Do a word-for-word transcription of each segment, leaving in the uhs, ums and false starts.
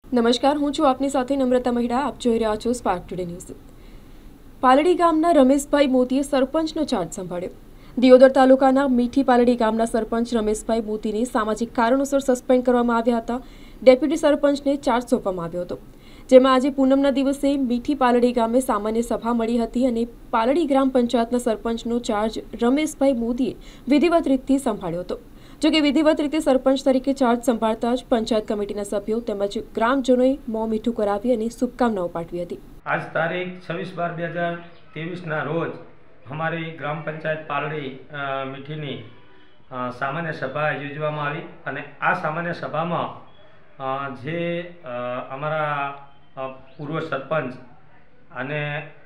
નમસ્કાર, હું છું આપની સાથે નમ્રતા મહિડા. આપ જોઈ રહ્યા છો સ્પાર્ક ટુડે ન્યૂઝ. પાલડી ગામના રમેશભાઈ મોદીએ સરપંચનો ચાર્જ સંભાળ્યો. દિયોદર તાલુકાના મીઠી પાલડી ગામના સરપંચ રમેશભાઈ મોદીને સામાજિક કારણોસર સસ્પેન્ડ કરવામાં આવ્યા હતા. ડેપ્યુટી સરપંચને ચાર્જ સોંપવામાં આવ્યો હતો, જેમાં આજે પૂનમના દિવસે મીઠી પાલડી ગામે સામાન્ય સભા મળી હતી અને પાલડી ગ્રામ પંચાયતના સરપંચનો ચાર્જ રમેશભાઈ મોદીએ વિધિવત રીતથી સંભાળ્યો હતો. જોકે વિધિવત રીતે સરપંચ તરીકે ચાર્જ સંભાળતા જ પંચાયત કમિટીના સભ્યો તેમજ ગ્રામજનોએ મોં મીઠું કરાવી અને શુભકામનાઓ પાઠવી હતી. आज तारीख छब्बीस बार બે હજાર ત્રેવીસના રોજ અમારી ગ્રામ પંચાયત પાલડી મીઠીની સામાન્ય સભા યોજવામાં આવી અને આ સામાન્ય સભામાં જે અમારા પૂર્વ સરપંચ અને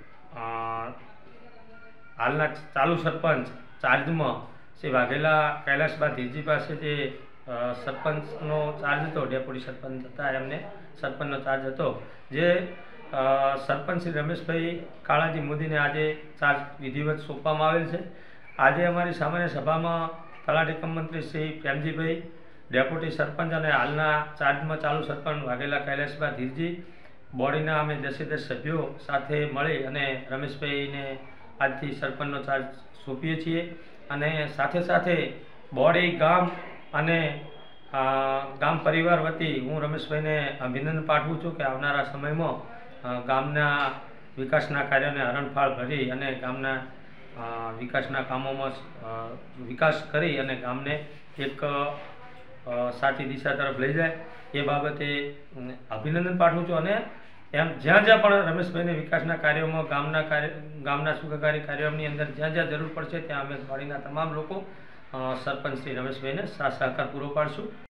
હાલના ચાલુ સરપંચ ચાર્જમાં શ્રી વાઘેલા કૈલાસબા ધીરજી પાસે જે સરપંચનો ચાર્જ હતો, ડેપ્યુટી સરપંચ હતા, એમને સરપંચનો ચાર્જ હતો, જે સરપંચ શ્રી રમેશભાઈ કાળાજી મોદીને આજે ચાર્જ વિધિવત સોંપવામાં આવેલ છે. આજે અમારી સામાન્ય સભામાં તલાટી કમ મંત્રી શ્રી પ્રેમજીભાઈ, ડેપ્યુટી સરપંચ અને હાલના ચાર્જમાં ચાલુ સરપંચ વાઘેલા કૈલાસબા ધીરજી, બોડીના અમે દસે દસ સભ્યો સાથે મળી અને રમેશભાઈને આજથી સરપંચનો ચાર્જ સોંપીએ છીએ. અને સાથે સાથે બોડી ગામ અને ગામ પરિવાર વતી હું રમેશભાઈને અભિનંદન પાઠવું છું કે આવનારા સમયમાં ગામના વિકાસના કાર્યોને હરણફાળ ભરી અને ગામના વિકાસના કામોમાં વિકાસ કરી અને ગામને એક સાચી દિશા તરફ લઈ જાય એ બાબતે અભિનંદન પાઠવું છું. અને એમ જ્યાં જ્યાં પણ રમેશભાઈને વિકાસના કાર્યોમાં ગામના કાર્ય ગામના સુખાકારી કાર્યોની અંદર જ્યાં જ્યાં જરૂર પડશે ત્યાં અમે વાડીના તમામ લોકો સરપંચ શ્રી રમેશભાઈને સાથ સહકાર પૂરો પાડશું.